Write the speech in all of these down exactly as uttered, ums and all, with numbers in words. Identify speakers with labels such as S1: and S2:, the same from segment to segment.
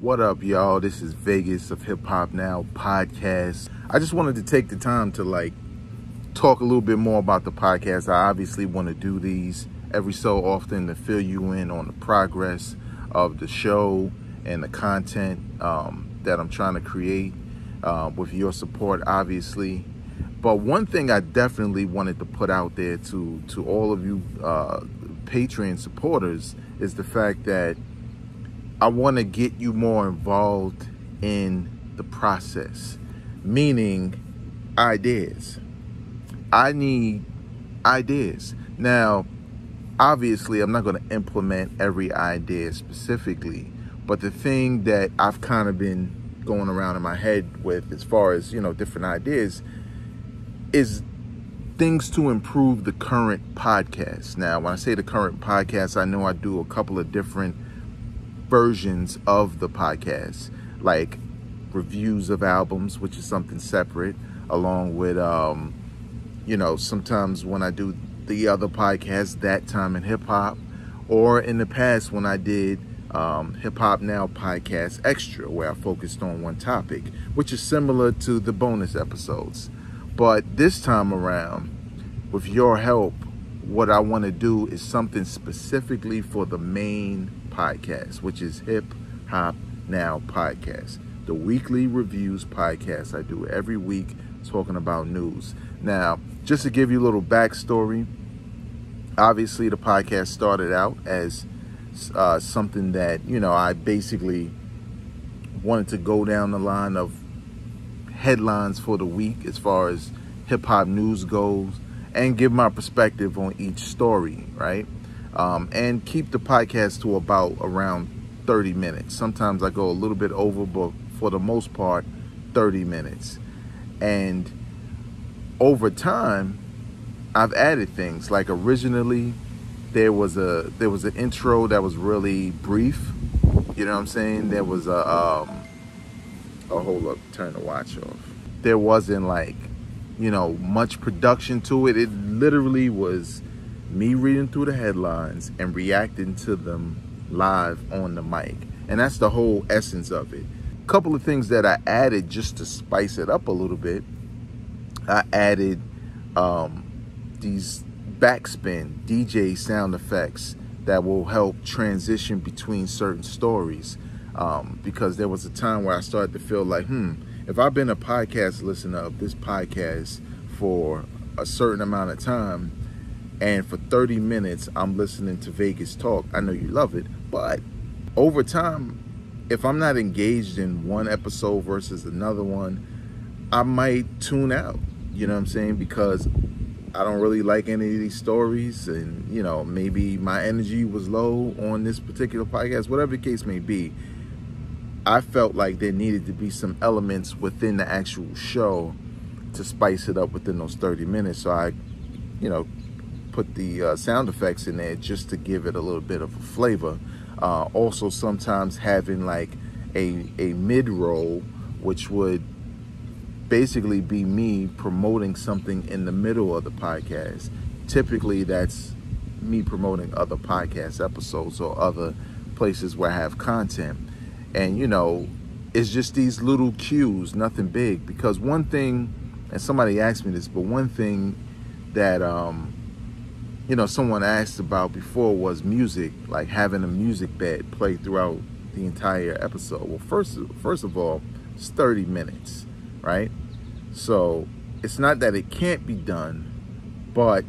S1: What up, y'all? This is Vegas of Hip Hop Now podcast. I just wanted to take the time to like talk a little bit more about the podcast. I obviously want to do these every so often to fill you in on the progress of the show and the content um, that I'm trying to create uh, with your support, obviously. But one thing I definitely wanted to put out there to, to all of you uh, Patreon supporters is the fact that I want to get you more involved in the process, meaning ideas. I need ideas. Now, obviously, I'm not going to implement every idea specifically, but the thing that I've kind of been going around in my head with as far as, you know, different ideas is things to improve the current podcast. Now, when I say the current podcast, I know I do a couple of different versions of the podcast, like reviews of albums, which is something separate, along with, um, you know, sometimes when I do the other podcast, That Time in Hip Hop, or in the past when I did um, Hip Hop Now Podcast Extra, where I focused on one topic, which is similar to the bonus episodes. But this time around, with your help, what I want to do is something specifically for the main podcast, which is Hip Hop Now Podcast, the weekly reviews podcast I do every week talking about news. Now, just to give you a little backstory, obviously the podcast started out as uh, something that, you know, I basically wanted to go down the line of headlines for the week as far as hip hop news goes and give my perspective on each story, right? Um, and keep the podcast to about around thirty minutes. Sometimes I go a little bit over, but for the most part, thirty minutes. And over time, I've added things. Like originally, there was a there was an intro that was really brief. You know what I'm saying? There was a um, oh, hold up, turn the watch off. There wasn't like, you know, much production to it. It literally was me reading through the headlines and reacting to them live on the mic. And that's the whole essence of it. A couple of things that I added just to spice it up a little bit. I added um, these backspin D J sound effects that will help transition between certain stories. Um, because there was a time where I started to feel like, hmm, if I've been a podcast listener of this podcast for a certain amount of time, and for thirty minutes, I'm listening to Vegas talk. I know you love it, but over time, if I'm not engaged in one episode versus another one, I might tune out, you know what I'm saying? Because I don't really like any of these stories, and, you know, maybe my energy was low on this particular podcast, whatever the case may be. I felt like there needed to be some elements within the actual show to spice it up within those thirty minutes. So I, you know, put the uh, sound effects in there just to give it a little bit of a flavor. Uh, also, sometimes having like a, a mid-roll, which would basically be me promoting something in the middle of the podcast. Typically, that's me promoting other podcast episodes or other places where I have content. And, you know, it's just these little cues, nothing big. Because one thing, and somebody asked me this, but one thing that, um, you know, someone asked about before was music, like having a music bed play throughout the entire episode. Well, first, first of all, it's thirty minutes, right? So it's not that it can't be done, but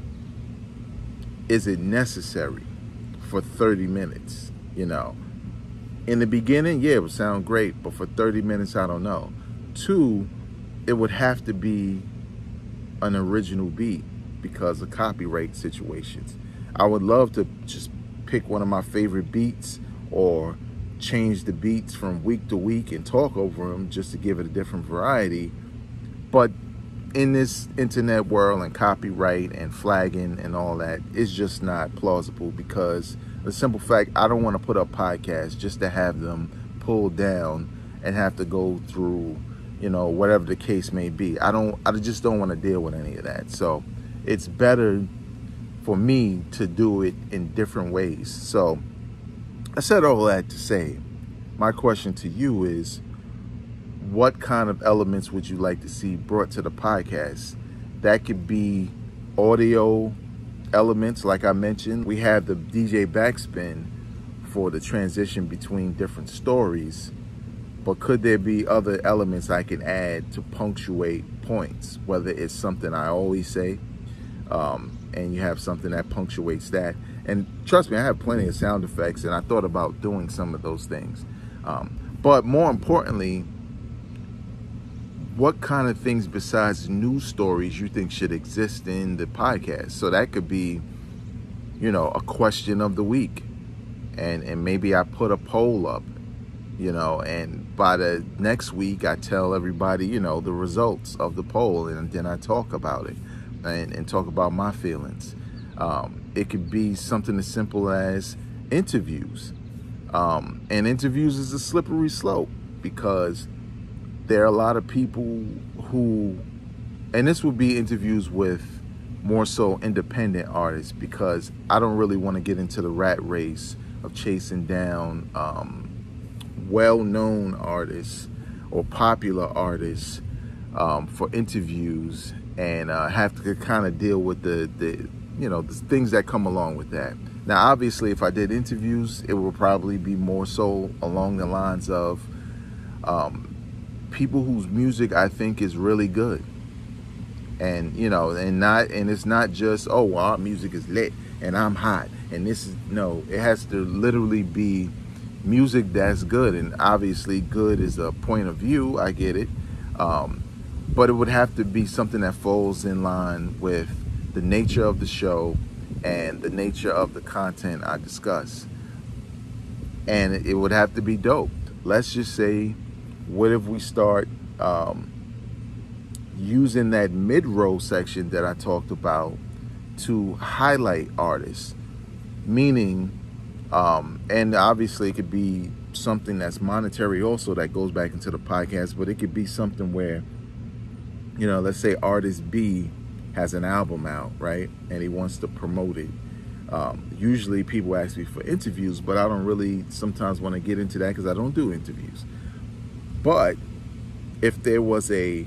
S1: is it necessary for thirty minutes, you know? In the beginning, yeah, it would sound great, but for thirty minutes, I don't know. Two, it would have to be an original beat because of copyright situations. I would love to just pick one of my favorite beats or change the beats from week to week and talk over them just to give it a different variety. But in this internet world and copyright and flagging and all that, it's just not plausible because the simple fact, I don't want to put up podcasts just to have them pulled down and have to go through, you know, whatever the case may be. I don't, I just don't want to deal with any of that. So it's better for me to do it in different ways. So I said all that to say my question to you is, what kind of elements would you like to see brought to the podcast? That could be audio elements, like I mentioned. We have the D J backspin for the transition between different stories, but could there be other elements I can add to punctuate points, whether it's something I always say, um, and you have something that punctuates that. And trust me, I have plenty of sound effects, and I thought about doing some of those things. Um, but more importantly, what kind of things besides news stories you think should exist in the podcast? So that could be, you know, a question of the week. And, and maybe I put a poll up, you know, and by the next week I tell everybody, you know, the results of the poll, and then I talk about it and, and talk about my feelings. Um, it could be something as simple as interviews. Um, and interviews is a slippery slope, because there are a lot of people who, and this would be interviews with more so independent artists, because I don't really want to get into the rat race of chasing down um, well-known artists or popular artists um, for interviews, and uh, have to kind of deal with the, the, you know, the things that come along with that. Now, obviously, if I did interviews, it would probably be more so along the lines of um, people whose music I think is really good. And, you know, and not, and it's not just, oh, well, our music is lit and I'm hot and this is, no, it has to literally be music that's good. And obviously good is a point of view, I get it. Um, but it would have to be something that falls in line with the nature of the show and the nature of the content I discuss. And it would have to be dope. Let's just say, what if we start um, using that mid-row section that I talked about to highlight artists? Meaning, um, and obviously it could be something that's monetary also that goes back into the podcast, but it could be something where, you know, let's say artist B has an album out, right? And he wants to promote it. Um, usually people ask me for interviews, but I don't really sometimes want to get into that because I don't do interviews. But if there was a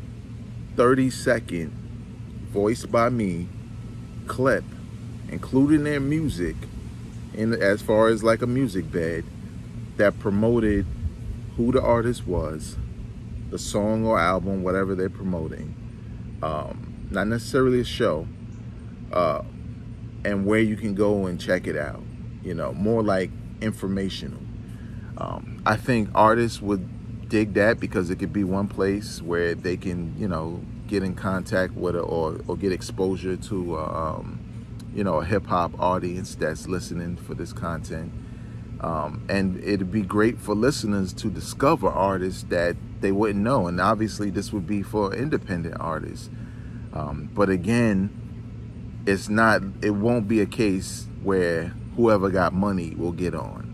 S1: thirty second voiced by me clip, including their music, in as far as like a music bed, that promoted who the artist was, the song or album, whatever they're promoting, um, not necessarily a show, uh, and where you can go and check it out, you know, more like informational. Um, I think artists would dig that, because it could be one place where they can, you know, get in contact with it, or, or get exposure to, um, you know, a hip hop audience that's listening for this content. Um, and it'd be great for listeners to discover artists that they wouldn't know. And obviously this would be for independent artists. Um, but again, it's not, it won't be a case where whoever got money will get on.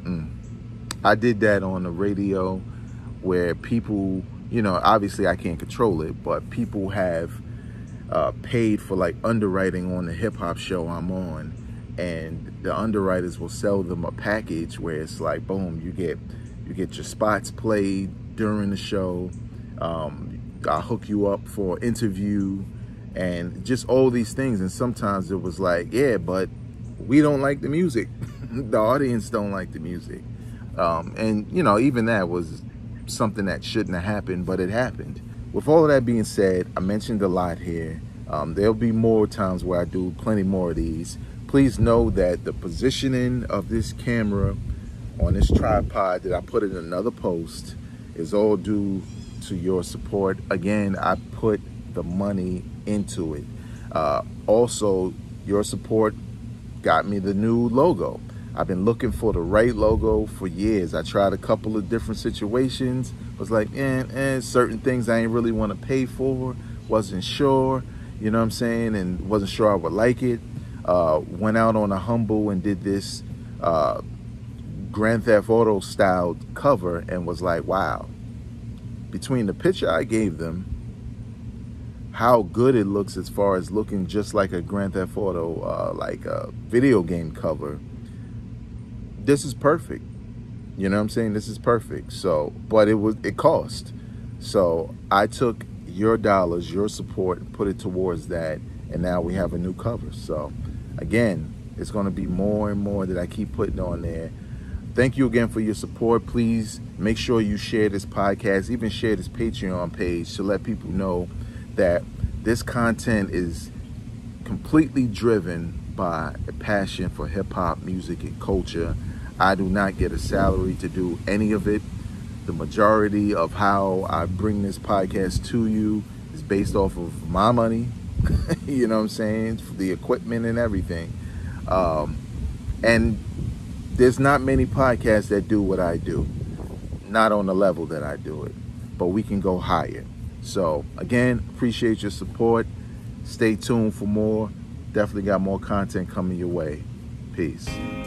S1: Mm-mm. I did that on the radio where people, you know, obviously I can't control it, but people have uh, paid for like underwriting on the hip hop show I'm on. And the underwriters will sell them a package where it's like, boom, you get, you get your spots played during the show. Um, I'll hook you up for an interview and just all these things. And sometimes it was like, yeah, but we don't like the music. The audience don't like the music. Um, and, you know, even that was something that shouldn't have happened, but it happened. With all of that being said, I mentioned a lot here. Um, there'll be more times where I do plenty more of these. Please know that the positioning of this camera on this tripod that I put in another post is all due to your support. Again, I put the money into it. Uh, also, your support got me the new logo. I've been looking for the right logo for years. I tried a couple of different situations. Was like, eh, eh, certain things I ain't really want to pay for. Wasn't sure, you know what I'm saying? And wasn't sure I would like it. Uh, went out on a humble and did this uh, Grand Theft Auto styled cover and was like, wow. Between the picture I gave them, how good it looks as far as looking just like a Grand Theft Auto, uh, like a video game cover, this is perfect. You know what I'm saying? This is perfect. So, but it was, it cost. So I took your dollars, your support, and put it towards that. And now we have a new cover. So again, it's going to be more and more that I keep putting on there. Thank you again for your support. Please make sure you share this podcast, even share this Patreon page to let people know that this content is completely driven by a passion for hip hop music and culture. I do not get a salary to do any of it. The majority of how I bring this podcast to you is based off of my money, you know what I'm saying, for the equipment and everything. Um, and there's not many podcasts that do what I do, not on the level that I do it, but we can go higher. So again, appreciate your support. Stay tuned for more. Definitely got more content coming your way. Peace.